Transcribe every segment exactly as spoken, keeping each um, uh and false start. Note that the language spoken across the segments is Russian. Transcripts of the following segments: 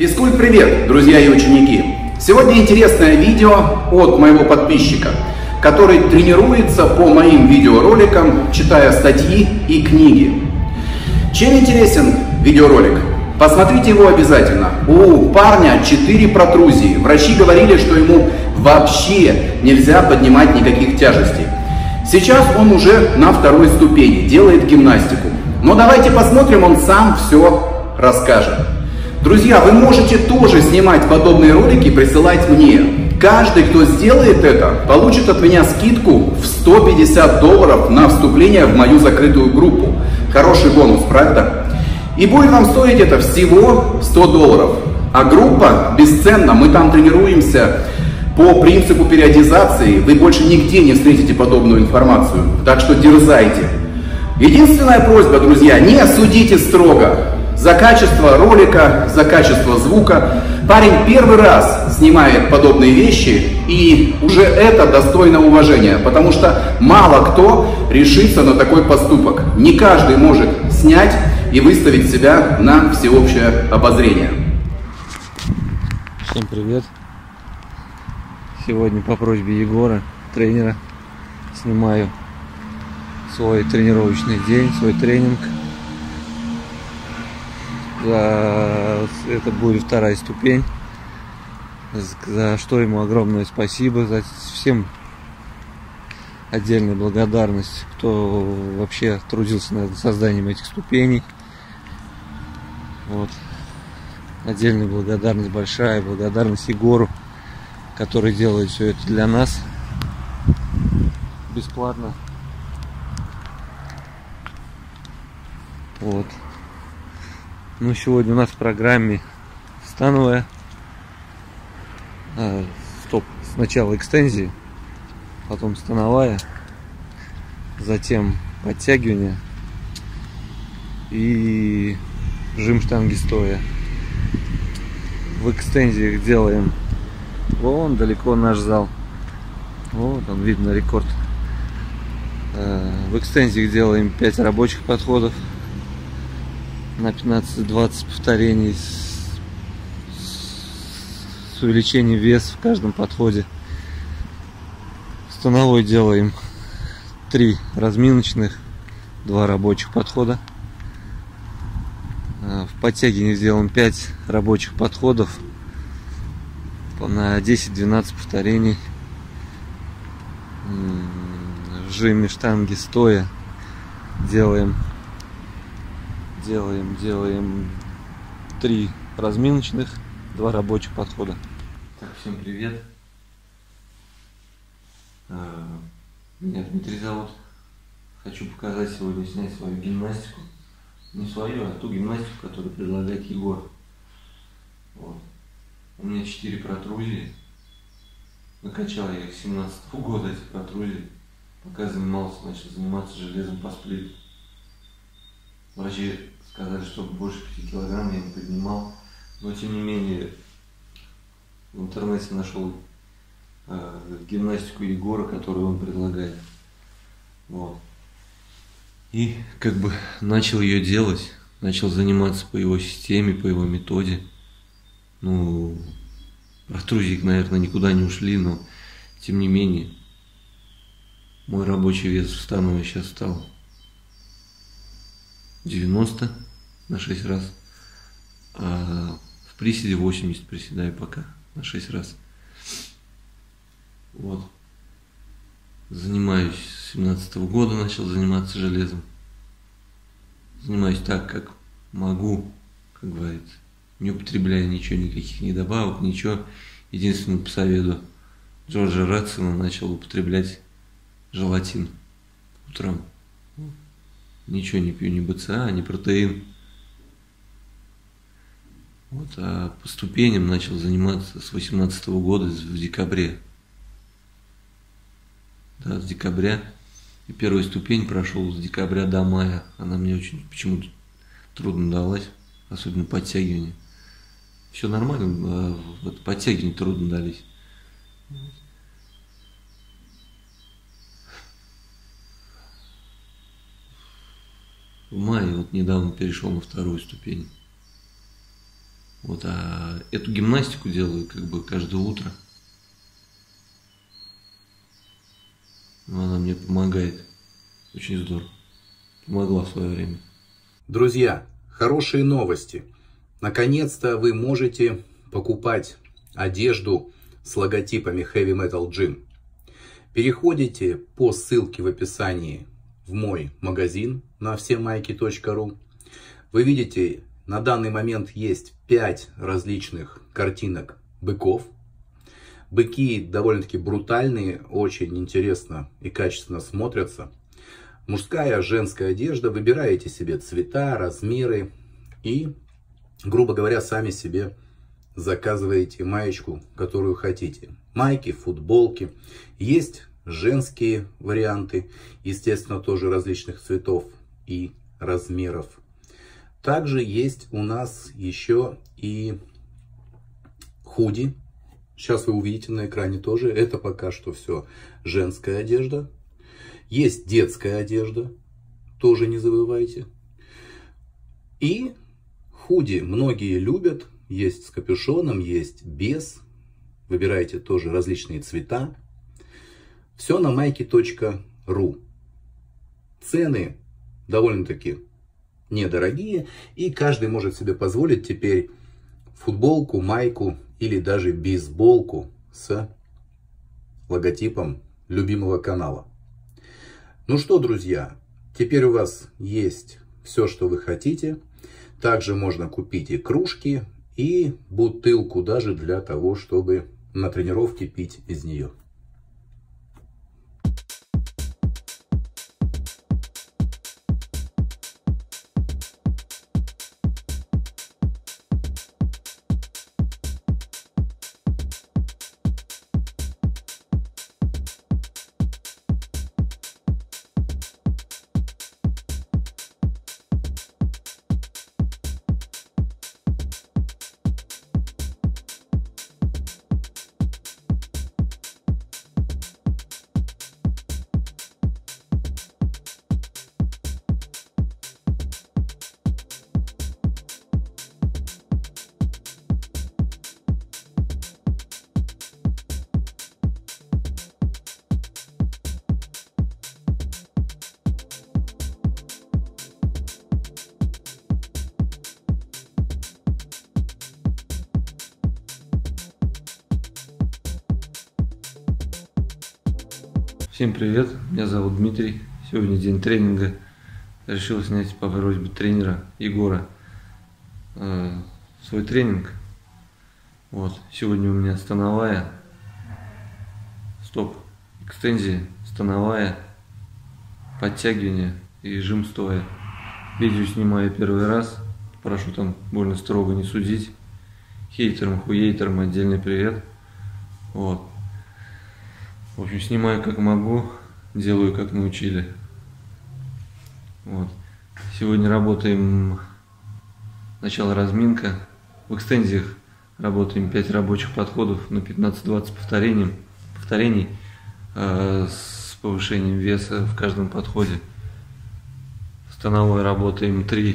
Физкульт-привет, друзья и ученики! Сегодня интересное видео от моего подписчика, который тренируется по моим видеороликам, читая статьи и книги. Чем интересен видеоролик? Посмотрите его обязательно. У парня четыре протрузии. Врачи говорили, что ему вообще нельзя поднимать никаких тяжестей. Сейчас он уже на второй ступени, делает гимнастику. Но давайте посмотрим, он сам все расскажет. Друзья, вы можете тоже снимать подобные ролики и присылать мне. Каждый, кто сделает это, получит от меня скидку в сто пятьдесят долларов на вступление в мою закрытую группу. Хороший бонус, правда? И будет вам стоить это всего сто долларов. А группа бесценна, мы там тренируемся по принципу периодизации. Вы больше нигде не встретите подобную информацию. Так что дерзайте. Единственная просьба, друзья, не судите строго. За качество ролика, за качество звука. Парень первый раз снимает подобные вещи, и уже это достойно уважения, потому что мало кто решится на такой поступок. Не каждый может снять и выставить себя на всеобщее обозрение. Всем привет! Сегодня по просьбе Егора, тренера, снимаю свой тренировочный день, свой тренинг. Это будет вторая ступень, за что ему огромное спасибо, за всем отдельная благодарность, кто вообще трудился над созданием этих ступеней. Вот. Отдельная благодарность, большая благодарность Егору, который делает все это для нас бесплатно. Вот. Ну, сегодня у нас в программе становая, а, стоп, сначала экстензии, потом становая, затем подтягивание и жим штанги стоя. В экстензиях делаем вон далеко наш зал, вот он, видно рекорд. В экстензиях делаем пять рабочих подходов на пятнадцать-двадцать повторений с, с увеличением веса в каждом подходе. В становой делаем три разминочных, два рабочих подхода. В подтягивании сделаем пять рабочих подходов на десять-двенадцать повторений. В жиме штанги стоя делаем Делаем, делаем три разминочных, два рабочих подхода. Так, всем привет. Меня Дмитрий зовут. Хочу показать сегодня, снять свою гимнастику. Не свою, а ту гимнастику, которую предлагает Егор. Вот. У меня четыре протрузии. Накачал я их с семнадцатого года, эти протрузии. Пока занимался, начал заниматься железом по сплиту. Врачи сказали, что больше пяти килограмм я не поднимал, но тем не менее в интернете нашел э, гимнастику Егора, которую он предлагает. Вот. И как бы начал ее делать, начал заниматься по его системе, по его методе. Ну, протрузии, наверное, никуда не ушли, но тем не менее мой рабочий вес в становой сейчас стал девяносто на шесть раз, а в приседе восемьдесят приседаю пока на шесть раз. Вот. Занимаюсь с семнадцатого года, начал заниматься железом. Занимаюсь так, как могу, как говорится, не употребляя ничего, никаких ни добавок, ничего. Единственное, по совету Джорджа Ратсона начал употреблять желатин утром. Ничего не пью, ни БЦА, ни протеин. Вот, а по ступеням начал заниматься с восемнадцатого года, в декабре. Да, с декабря. И первую ступень прошел с декабря до мая. Она мне очень почему-то трудно далась, особенно подтягивание. Все нормально, а вот подтягивания трудно дались. В мае вот недавно перешел на вторую ступень. Вот, а эту гимнастику делаю как бы каждое утро. Она мне помогает. Очень здорово. Помогла в свое время. Друзья, хорошие новости. Наконец-то вы можете покупать одежду с логотипами Heavy Metal Gym. Переходите по ссылке в описании в мой магазин на всемайки точка ру. Вы видите, на данный момент есть пять различных картинок быков. Быки довольно-таки брутальные, очень интересно и качественно смотрятся. Мужская, женская одежда. Выбираете себе цвета, размеры и, грубо говоря, сами себе заказываете маечку, которую хотите. Майки, футболки. Есть женские варианты, естественно, тоже различных цветов и размеров. Также есть у нас еще и худи. Сейчас вы увидите на экране тоже. Это пока что все женская одежда. Есть детская одежда. Тоже не забывайте. И худи многие любят. Есть с капюшоном, есть без. Выбирайте тоже различные цвета. Все на майки точка ру. Цены довольно-таки недорогие. И каждый может себе позволить теперь футболку, майку или даже бейсболку с логотипом любимого канала. Ну что, друзья, теперь у вас есть все, что вы хотите. Также можно купить и кружки, и бутылку даже для того, чтобы на тренировке пить из нее. Всем привет, меня зовут Дмитрий. Сегодня день тренинга. Решил снять по просьбе тренера Егора э, свой тренинг. Вот, сегодня у меня становая, стоп, экстензия, становая, подтягивание и жим стоя. Видео снимаю первый раз, прошу там больно строго не судить. Хейтерам, хуейтерам отдельный привет. Вот. В общем, снимаю как могу, делаю как научили. Вот. Сегодня работаем, начало разминка. В экстензиях работаем пять рабочих подходов на пятнадцать-двадцать повторений, повторений э, с повышением веса в каждом подходе. Становой работаем три,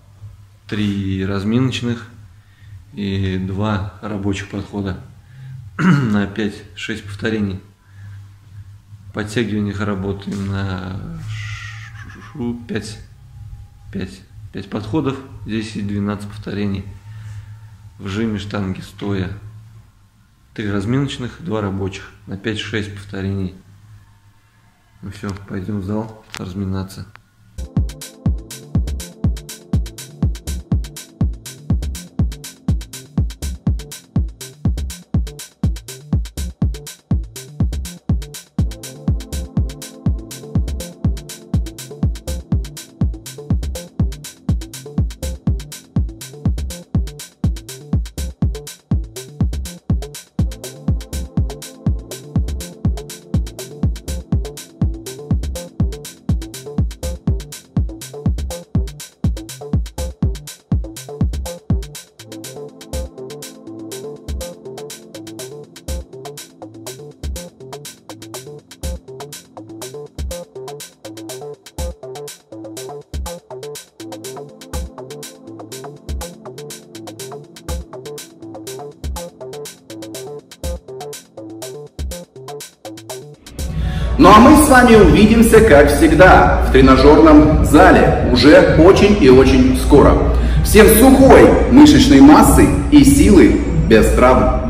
три разминочных и два рабочих подхода на пять-шесть повторений. В подтягиваниях работаем на пять, пять, пять подходов, десять-двенадцать повторений. В жиме штанги стоя три разминочных, два рабочих на пять-шесть повторений. Ну все, пойдем в зал разминаться. Ну а мы с вами увидимся, как всегда, в тренажерном зале уже очень и очень скоро. Всем сухой мышечной массы и силы без травм.